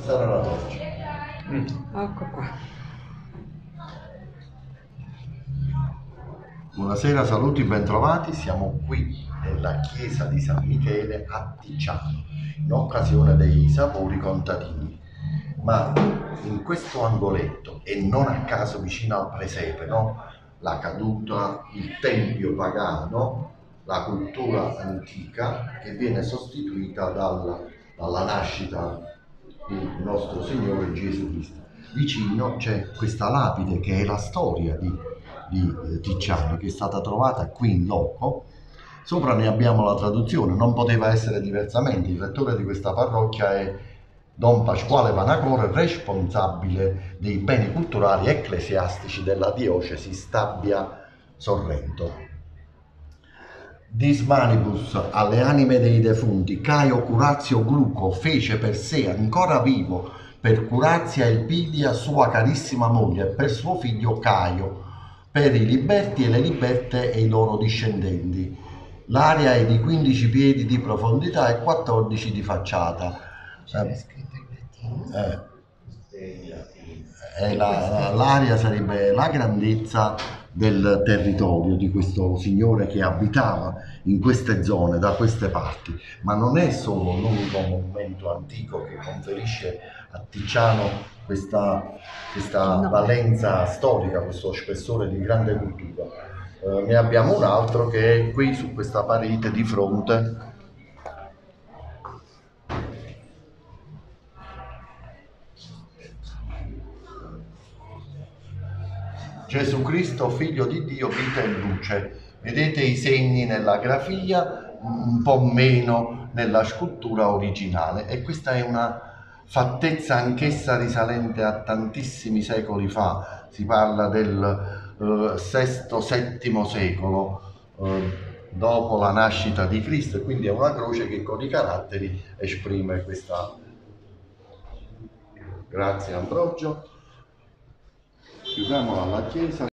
Questa era la torcia. Ecco qua. Buonasera, saluti, bentrovati. Siamo qui nella chiesa di San Michele a Ticciano, in occasione dei sapori contadini. Ma in questo angoletto, e non a caso vicino al presepe, no? La caduta, il tempio pagano, la cultura antica che viene sostituita dalla nascita di nostro Signore Gesù Cristo. Vicino c'è questa lapide che è la storia di Ticciano, che è stata trovata qui in loco. Sopra ne abbiamo la traduzione, non poteva essere diversamente. Il rettore di questa parrocchia è Don Pasquale Vanacore, responsabile dei beni culturali ecclesiastici della diocesi Stabia-Sorrento. Dis manibus alle anime dei defunti, Caio Curazio Gluco fece per sé ancora vivo, per Curazia Elpidia sua carissima moglie, e per suo figlio Caio, per i liberti e le liberte e i loro discendenti. L'area è di 15 piedi di profondità e 14 di facciata. L'area sarebbe la grandezza del territorio di questo signore che abitava in queste zone, da queste parti, ma non è solo l'unico monumento antico che conferisce a Ticciano questa valenza storica, questo spessore di grande cultura. Ne abbiamo un altro che è qui su questa parete di fronte. Gesù Cristo, figlio di Dio, vita e luce. Vedete i segni nella grafia, un po' meno nella scultura originale, e questa è una fattezza anch'essa risalente a tantissimi secoli fa. Si parla del VI-VII secolo dopo la nascita di Cristo, e quindi è una croce che con i caratteri esprime questa. Grazie Ambrogio. Chiudiamola alla chiesa.